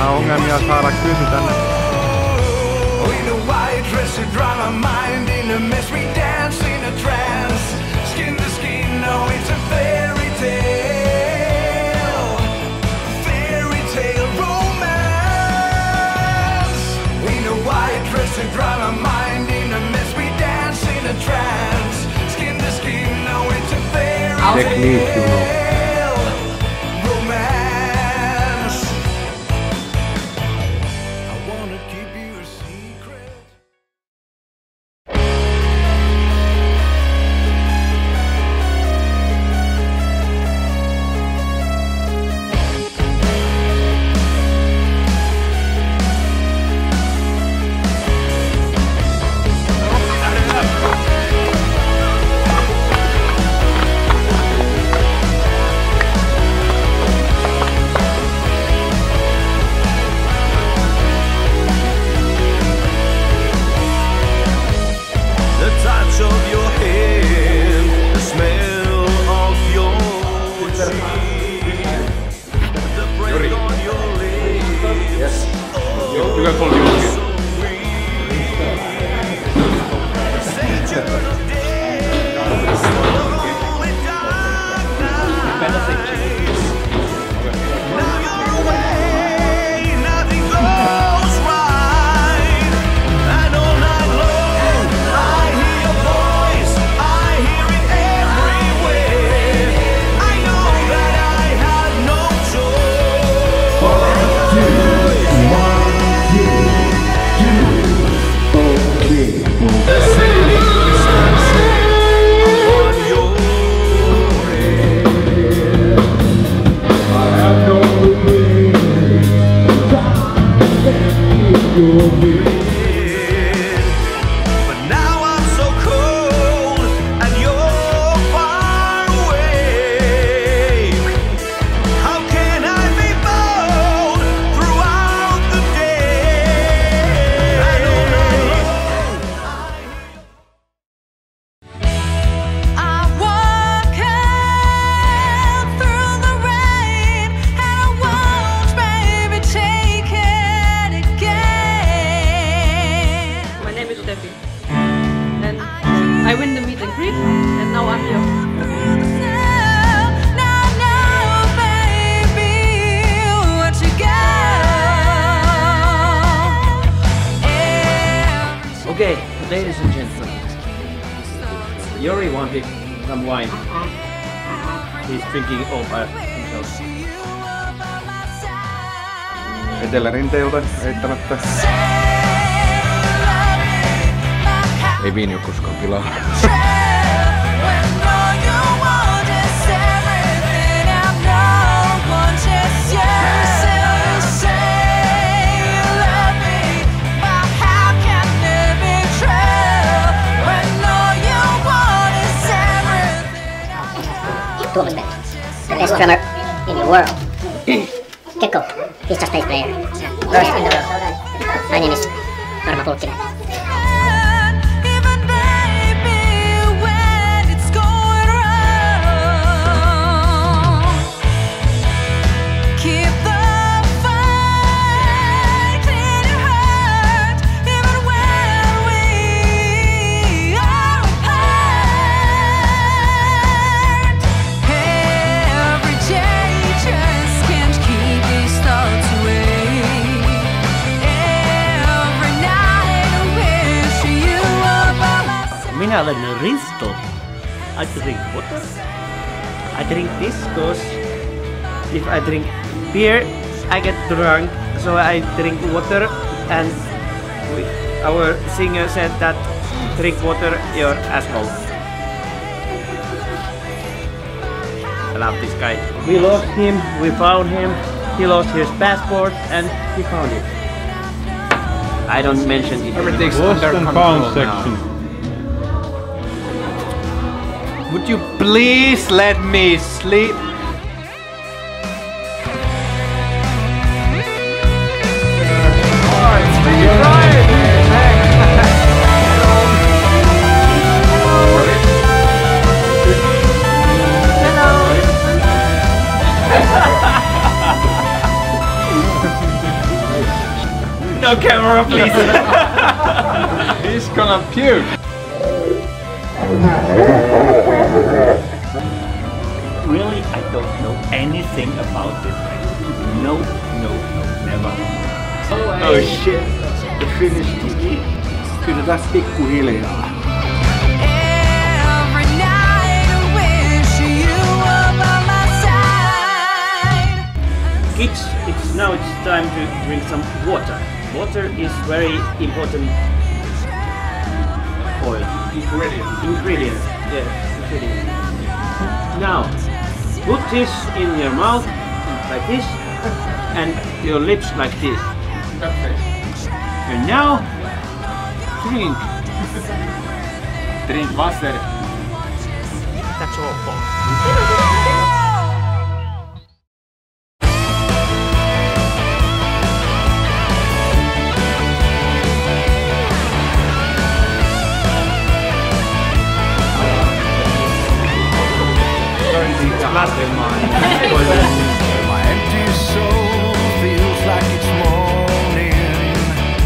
Vähän ongelmia saada kyyti tänne. Technique, you know. You can call you again. And I win the meet and greet, and now I'm here. Okay, ladies and gentlemen, Yuri wanted some wine. He's drinking all by himself. Etelärinteiltä eittämättä. Ei viini oo koskaan pilaa. The best drummer in the world. Kekko, he's just bass player. First in the world. My name is Norma Pulkkinen. Minä olen Risto. I drink water. I drink this because if I drink beer, I get drunk. So I drink water, and our singer said that drink water, your asshole. I love this guy. We lost him, we found him. He lost his passport, and he found it. I don't mention it. Everything's Lost under and control found section. now. Would you please let me sleep? on camera, please. He's gonna puke. Really, I don't know anything about this. No, never. Oh shit, the Finnish TV. Kyllä tässä pikkuhiljaa. Every night I wish you were by my side. Kids, it's time to drink some water. Water is very important oil. Ingredient. Yeah, ingredient. Now, put this in your mouth like this, and your lips like this. And now, drink. Drink Wasser. That's all, folks. My empty soul feels like it's morning.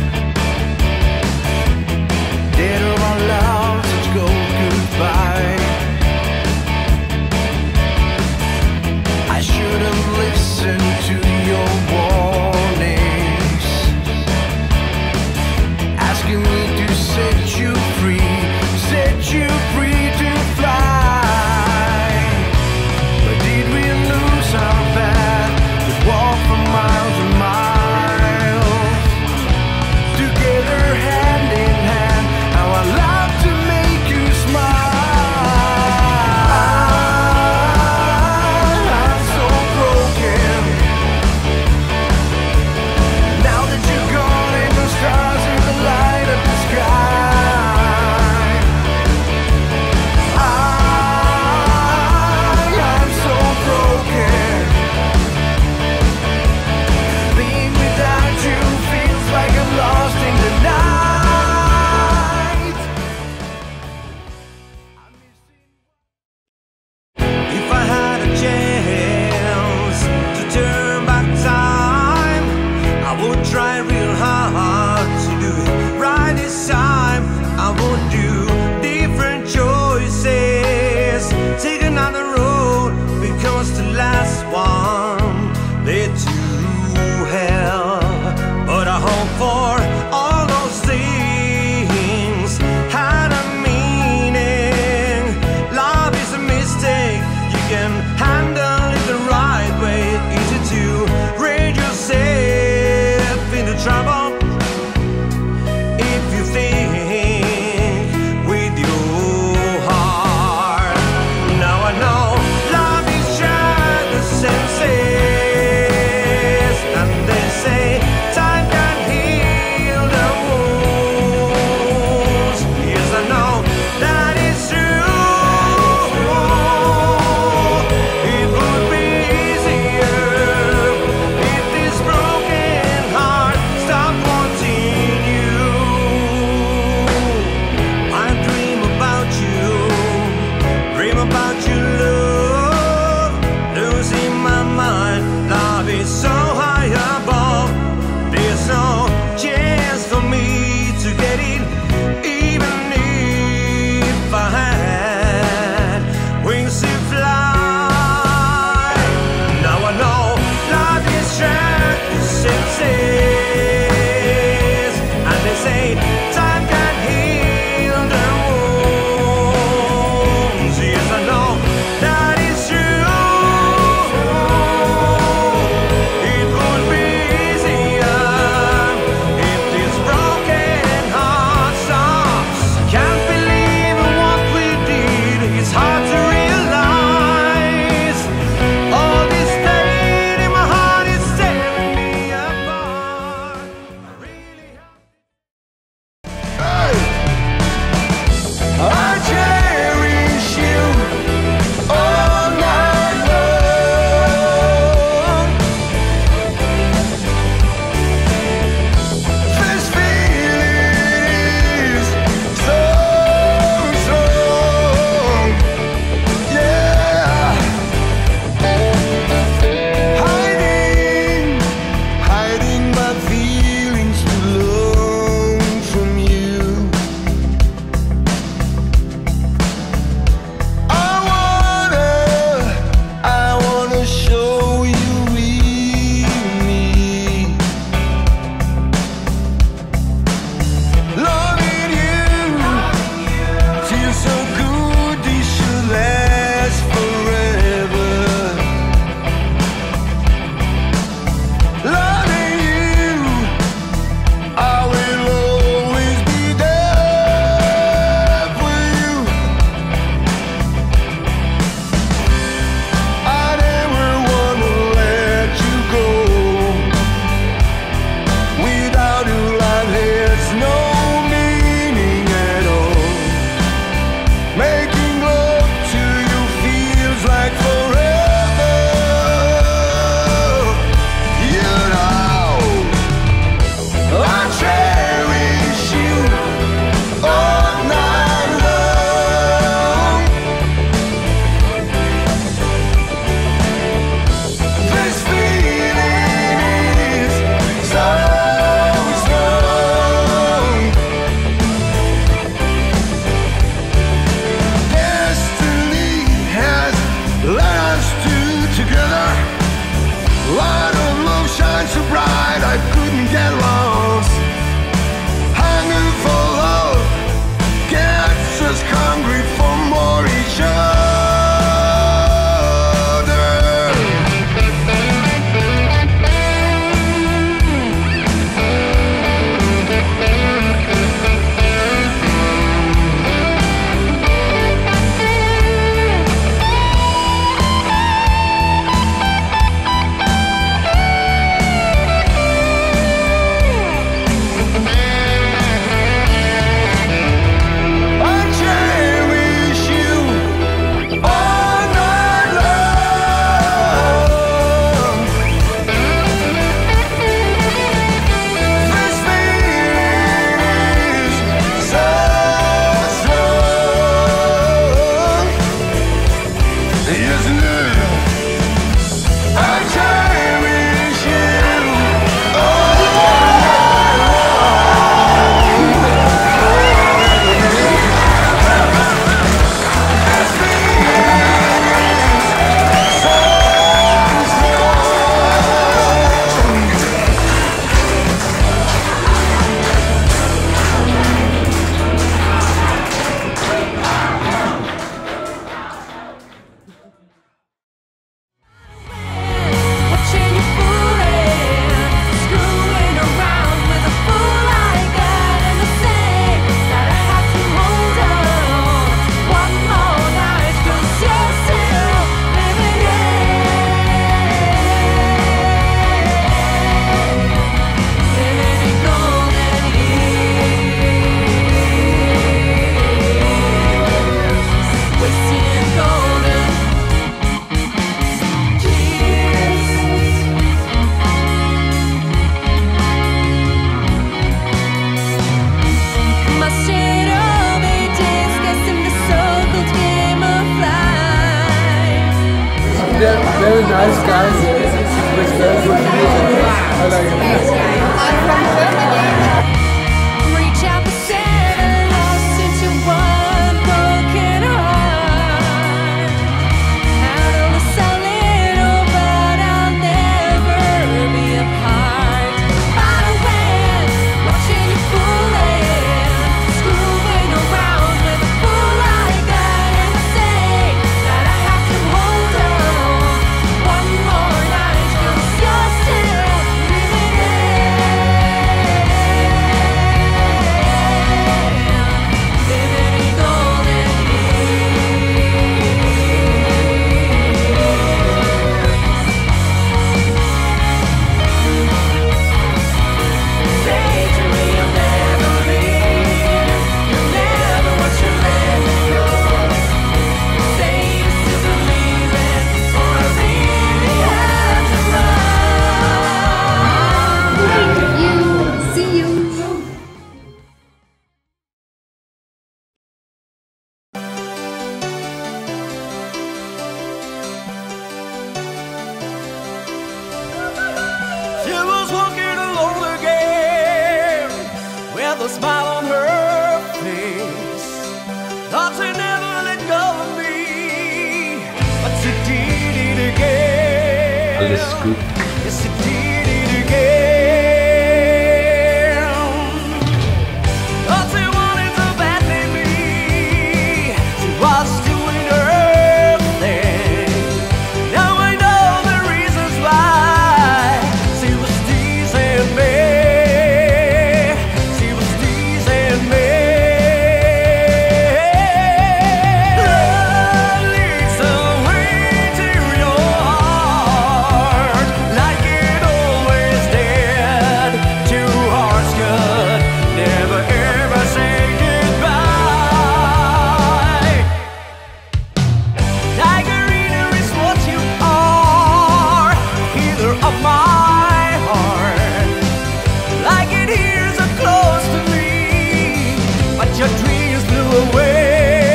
Dead of our loves, let's go goodbye. I should have listened to your warnings, asking me to set you free to fly. But did we really nice guys. It's very good music. I like it. Reach out the center, lost into one broken heart. Handle the little, but I'll never be apart. By the wind, watching you fooling, screwing around with a fool like that, and say that I have to hold on one more night, 'cause you're still living in golden Say to me you'll never leave, you'll never want you let me go. Say you still believe it, or I really have to run. See you. She was walking alone again with a smile on her face. Thought she never let go of me, but she did it again. Alles gut. Yes, she did it again. Thought she wanted to badly me. She was doing her thing. Now I know the reasons why. She was teasing me. She was teasing me. Love leads the way to your heart, like it always did. Two hearts could never ever say goodbye. Tigerina is what you are, healer of my heart. Like it here so close to me, but your dreams blew away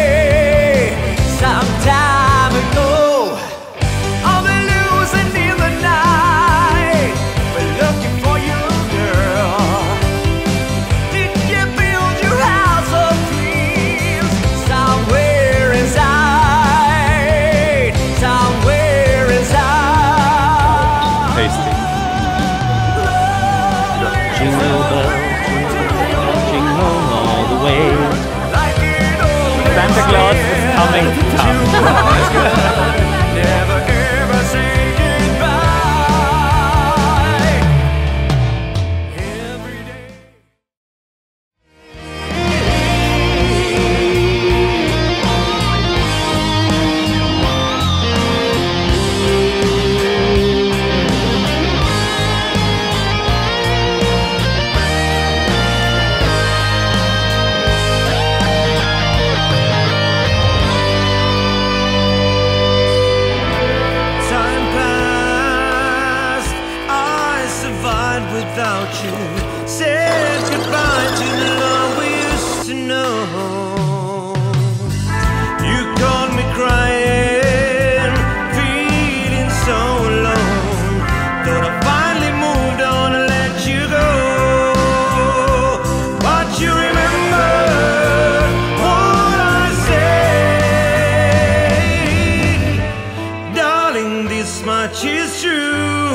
some time ago. I'll be losing in the night, but looking for you, girl. Did you build your house of dreams somewhere inside? Somewhere inside. Tasty. Jingle bell, jingle all the way. Like it always Santa Claus is coming to town. never ever say goodbye. Every day. Time passed, I survived without you. Said goodbye to the love we used to know. You called me crying, feeling so alone. Thought I finally moved on and let you go. But you remember what I said. Darling, this much is true.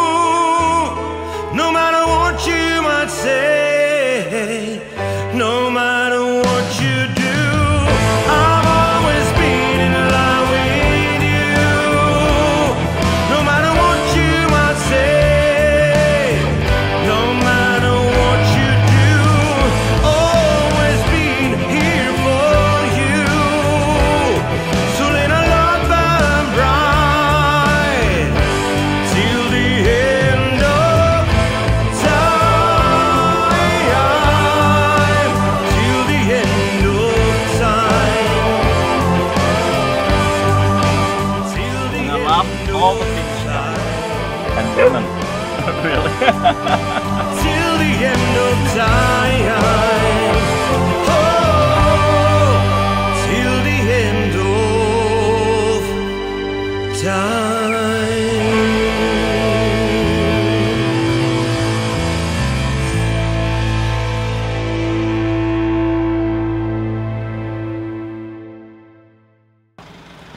No matter what you might say, no matter what you do, I've always been in love with you. No matter what you might say, no matter what you do, always been here for you. So let our love burn bright till the end of time. Till the end of time. Till the I love all the things and women. Really. till the end of time. Oh, till the end of time.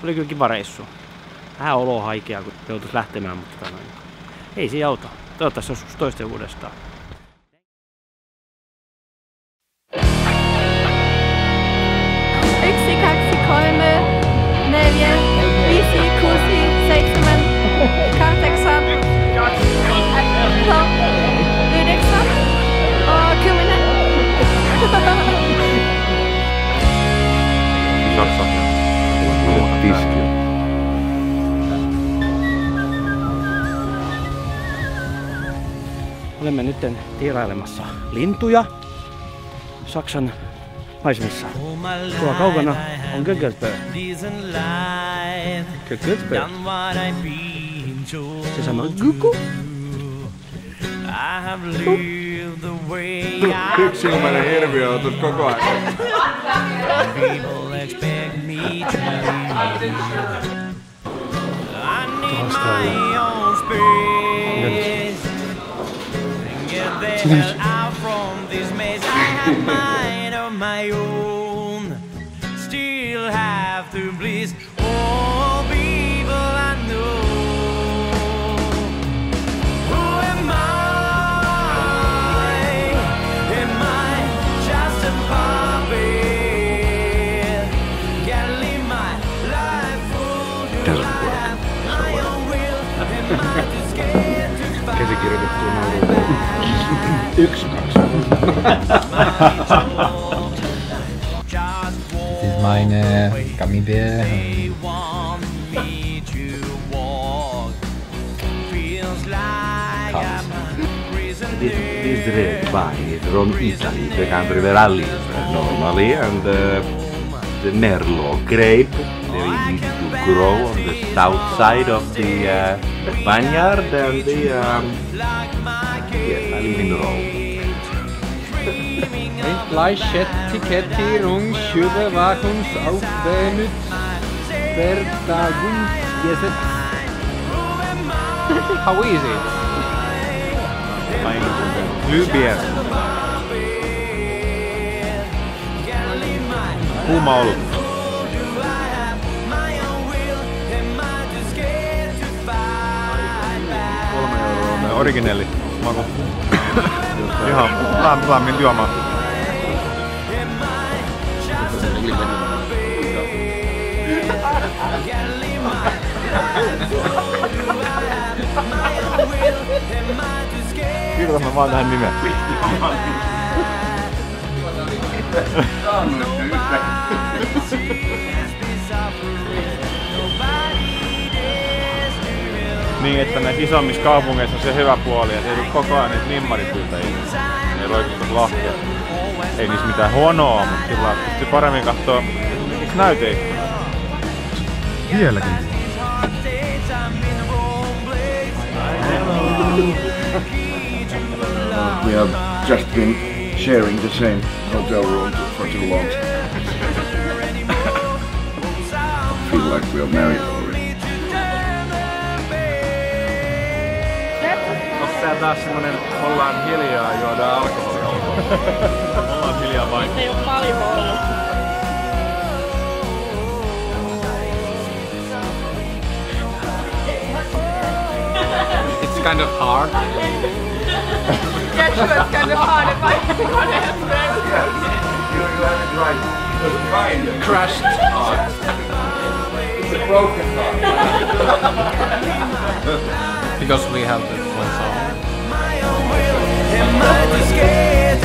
Oli kyllä kiva reissu. Vähän olo haikea, kun joutuis lähtemään, mutta ei se auta. Toivottavasti joskus toisten uudestaan. Yksi, kaksi, kolme, neljä, viisi, kuusi, seitsemän, kahdeksan, yhdeksän, kymmenen. Olemme nyt tiirailemassa lintuja Saksan maisemissa. Tuolla kaukana on Gögelsberg. Gögelsberg. Se sama Gugu. Yksilumainen hirviö on tullut koko ajan. Get out from this maze. I have mind of my own. Still have to please all people I know. Who am I? Am I just a puppet? Can't live my life full. Do I have my own will? Am I too scared to fight? Käsikirjoitettu nauru. 1, 2. Das ist meine Gummibär. This red wine is from Italy, the country where I live normally, and the Merlot grape, very easy to grow on the south side of the vineyard, and the yes, I live in Rome. How is it? Glühbier. Kuuma olut. 3 € originelli maku. Ihan lämmin juoma. Kirjoitan mä vaan tähän nimen. Niin, että näissä isommissa kaupungeissa on se hyvä puoli, että ei tule koko ajan niitä nimmaripyytäjiä. Ei roikuta lahtia. Ei niissä mitään huonoa, mutta kyllä pystyy paremmin kattoo esimerkiksi näyteikkoja. Vieläkin. We have just been sharing the same hotel room for too long. Feel like we are married already. Onko tää taas semmonen, ollaan hiljaa ja juodaan alkoholia? Ollaan hiljaa vain. Ei oo paljon ollut. It's kind of hard. Yeah, sure, it's kind of hard if I can go ahead. You have it right. Kind of crushed heart. It's a broken heart. Because we have the one song. Am I too scared